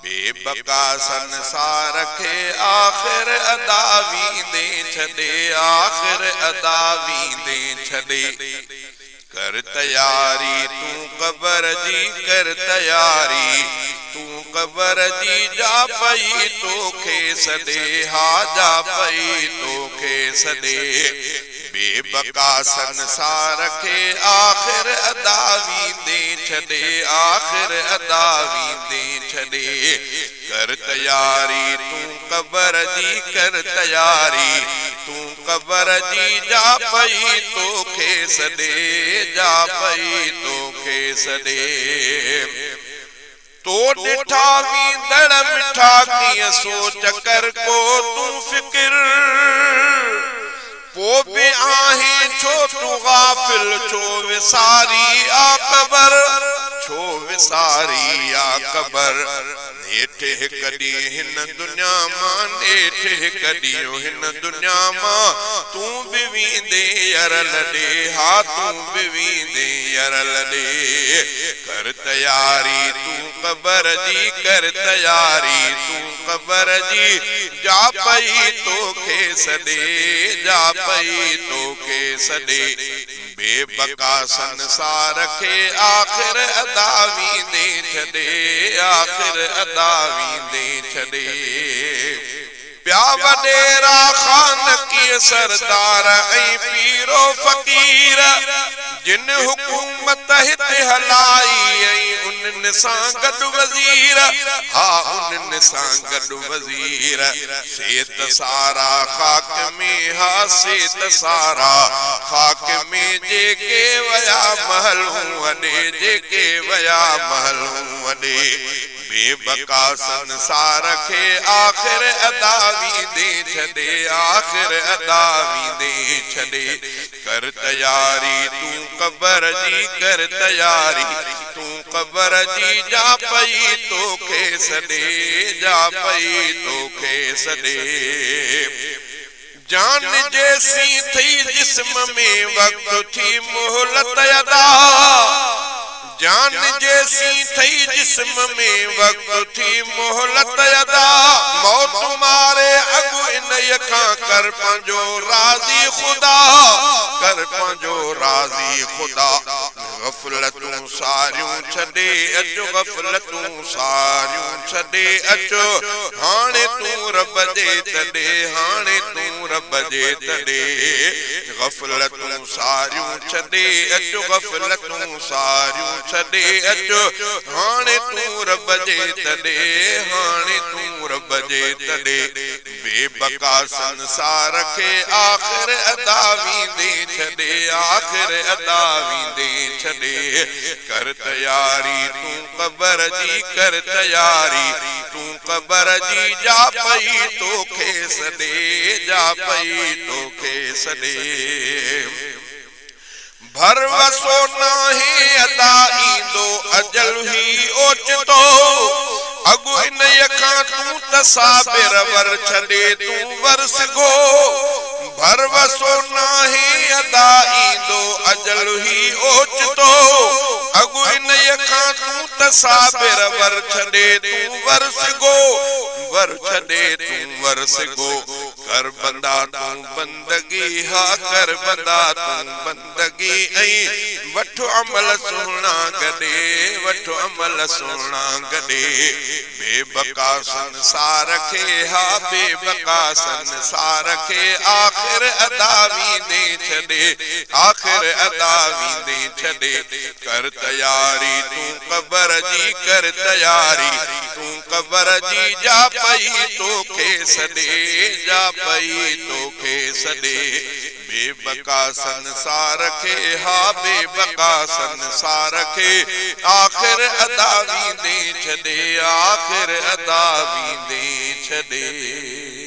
बेबका संसार खे आखिर अदा वींदे छॾे आखिर अदा वींदे छॾे कर तयारी तूं क़बर जी कर तयारी तूं क़बर जी जा पई तोखे सॾे हा जा पई तोखे सॾे बेबका संसार खे आखिर अदा वींदे छॾे आखिर अदा वींदे छॾे कर तयारी तूं क़बर जी कर तयारी तूं क़बर जी जा पई तोखे सॾे जा पई तोखे सॾे तो ॾिठा वींदड़ मिठा कीअं सोच कर को तूं फिकिर पो बि आहीं छो तूं गाफ़िल छो विसारी आ क़बर छो विसारी आ क़बर नेठि हिक ॾींहुं हिन दुनिया मां नेठि हिक ॾींहुं हिन दुनिया मां तूं बि वींदे अरल ॾे हा तूं बि वींदे अरल ॾे कर तयारी तूं क़बर जी कर तयारी तूं क़बर जी जा पई तोखे सॾे जा पई तोखे सॾे बेबका संसार खे आखिर अदा वींदे छॾे आखिर अदा वींदे छॾे प्या वॾेरा ख़ान कीअं सरदार ऐं पीरो फ़क़ीर जिन हुकूमत हिते हलाई ऐं उन्हनि सां गॾु वज़ीर हा उन्हनि सां गॾु वज़ीर सेत सारा ख़ाक में हा सेत सारा ख़ाक में जेके वया महलूं वॾे जेके वया महलूं वॾे बेबका संसार खे आखिर अदा वींदे छॾे आखिर अदा वींदे छॾे कर तयारी तूं क़बर जी कर तयारी तूं क़बर जी जा पई तोखे सॾे जा पई तोखे सॾे जान जैसी थी जिस्म में वक्त थी मोहलत अदा जान जैसी थी जिस्म में वक्त थी मोहलत अदा मौत मारे अगु इन यखां कर पंहिंजो राज़ी खुदा कर पंहिंजो राज़ी खुदा गफ़लतूं सारियूं छॾे अचो गफ़लतूं सारियूं छॾे अचो हाणे तूं रब जे तॾे हाणे तूं रब जे तॾे गफ़लतूं सारियूं छॾे अचो गफ़लतूं सारियूं छॾे अचो हाणे तूं रब जे तॾे हाणे तूं रब जे तॾे बेबका संसार खे आखिर अदा वींदे छॾे आखिर अदा वींदे छॾे कर तयारी तूं क़बर जी कर तयारी तूं क़बर जी जा पई तोखे सॾे जा पई तोखे सॾे भरवसो नाहे अदा ईंदो अजल ही ओचितो अगु इन यखां तूं तसाबिर वर छॾे तूं वरस गो भरवसो नाहे अदा ईंदो अजल ही ओचितो अगु इन यखां तूं तसाबिर वर छॾे तूं वरस गो वर छॾे तूं वरस गो कर बंदा तूं बंदगी हा कर बंदा तूं बंदगी ऐं वठो अमल सुहिणा गॾे वठो अमल सुहिणा गॾे बेबका संसार खे हा बेबका संसार खे आखिर अदा वींदे छॾे आखिर अदा वींदे छॾे कर तयारी तूं क़बर जी कर तयारी तूं क़बर जी जा पई तोखे सॾे जा पई तोखे सॾे बेबका संसार खे हा बेबका संसार खे आखिर अदा वींदे छॾे आखिर अदा वींदे छॾे।